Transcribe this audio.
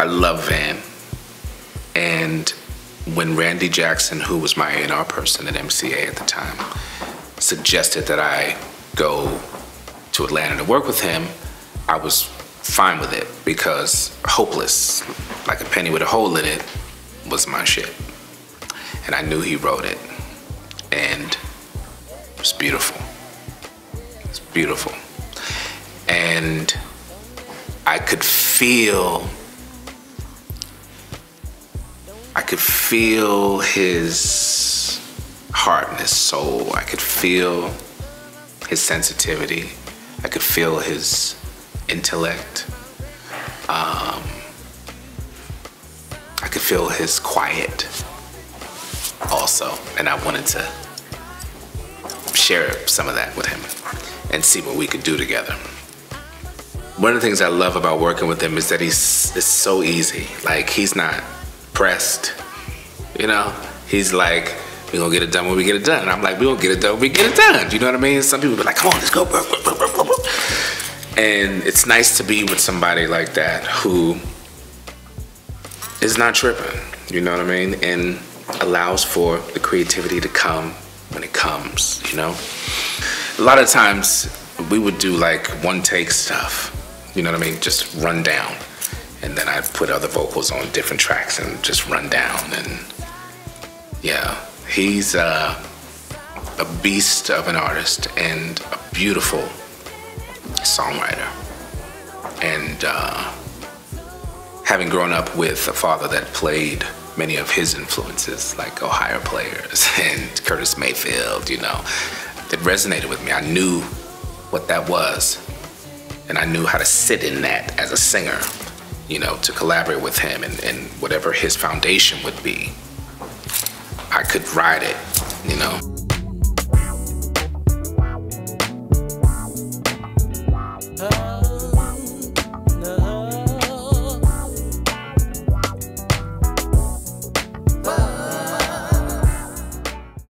I love Van. And when Randy Jackson, who was my A&R person at MCA at the time, suggested that I go to Atlanta to work with him, I was fine with it because Hopeless, like a penny with a hole in it, was my shit. And I knew he wrote it. And it was beautiful. It's beautiful. And I could feel his heart and his soul. I could feel his sensitivity. I could feel his intellect. I could feel his quiet also. And I wanted to share some of that with him and see what we could do together. One of the things I love about working with him is that it's so easy. Like, he's not pressed, you know? He's like, we're gonna get it done when we get it done. And I'm like, we gonna get it done when we get it done. You know what I mean? Some people be like, come on, let's go. And it's nice to be with somebody like that who is not tripping, you know what I mean? And allows for the creativity to come when it comes, you know? A lot of times we would do like one take stuff, you know what I mean? Just run down. And then I'd put other vocals on different tracks and just run down. And yeah, he's a beast of an artist and a beautiful songwriter. And having grown up with a father that played many of his influences, like Ohio Players and Curtis Mayfield, you know, it resonated with me. I knew what that was, and I knew how to sit in that as a singer, you know, to collaborate with him, and whatever his foundation would be, I could ride it, you know.